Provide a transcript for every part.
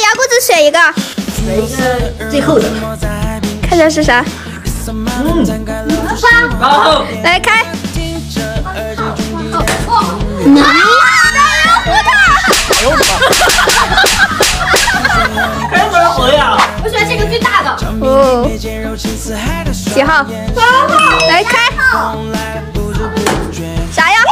牙姑子选一个， 选一个最后的， 看一下是啥。 好， 来开。 开门好呀！ 我选这个最大的。 哦，几号？来开。啥呀？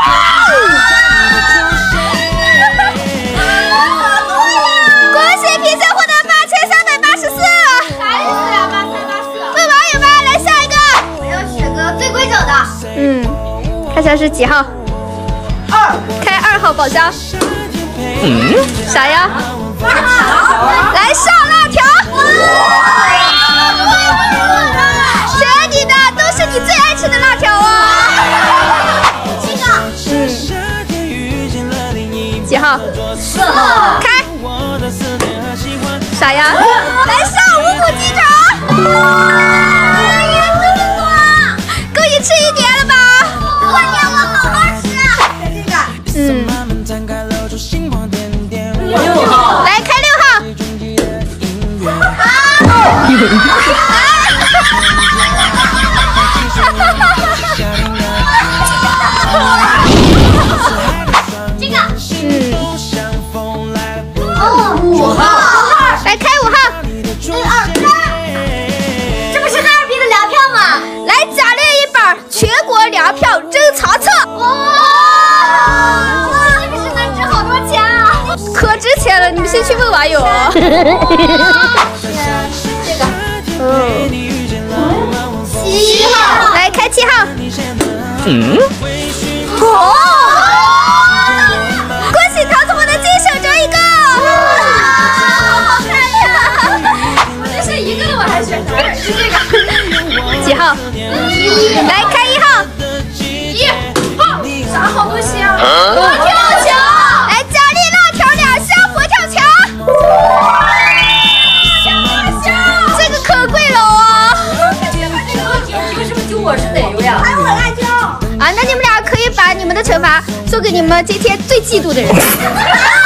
恭喜评选获得8384。 啥意思呀？8384。 问网友们，来下一个。 我要选个最规整的。 看一下是几号？开2号宝箱。啥呀？来上辣条。选你的都是你最爱吃的辣条啊。几号？开。啥呀？来上五谷鸡爪。够你吃1年了吧？ 过年我好好吃。选这个。 6号， 来开6号。 这个。 5号， 来开5号。 这不是哈尔滨的粮票吗？ 来奖励一本全国粮票珍藏册。 哇，这个是能值好多钱啊！ 可值钱了，你们先去问网友。 这个。7号。 来开7号。哦！恭喜桃子们的金手镯1个。 好看呀！我这剩1个了，我还选啥？是这个。 几号？来开1号。 1号。啥好东西啊？佛跳墙。 来奖励辣条2箱佛跳墙。这个可贵了哦。 这个是不是就我是奶油呀？还有我辣椒。 啊，那你们俩可以把你们的惩罚送给你们今天最嫉妒的人。